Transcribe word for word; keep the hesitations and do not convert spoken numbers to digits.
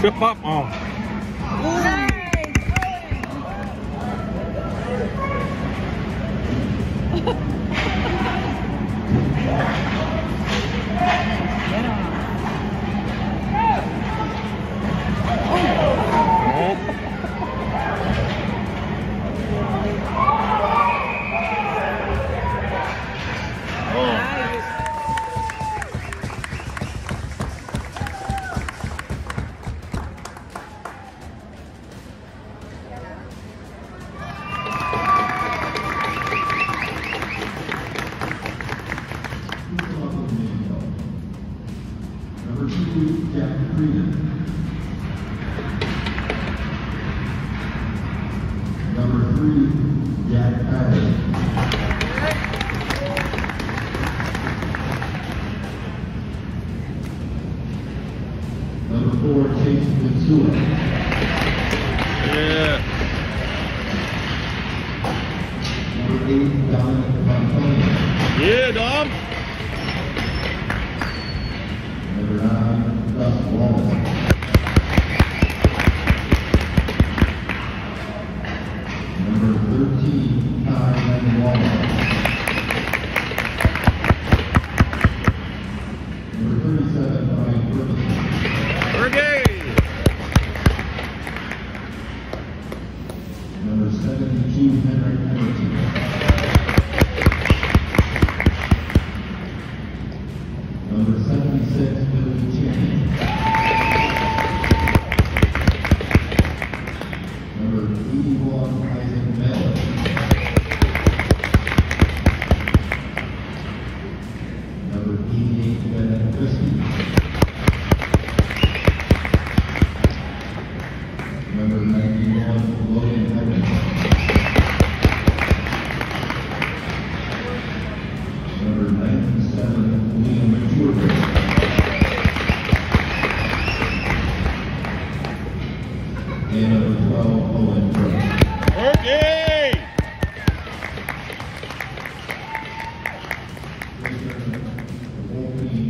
Trip up. Oh. Number two, Jack Freeman. Number three, Jack Patterson. Number four, Chase Mitsua. Yeah. Number eight, Dominic Montoni. Yeah, Dom. Number nine, Gus Wallace. Number thirteen, Ty Wallace. Number thirty-seven, Brian Ferguson. Fergie. Number seventy-two, Henrik Emerson. Number seventy-six, Billy Cheney. Number eighty-one, Isaac Miller. Number eighty-eight, Bennett Christie. Number ninety-one, Logan Evans. Number ninety-seven, Liam Jordan. And number twelve, Owen Brooks. Fergie. The whole team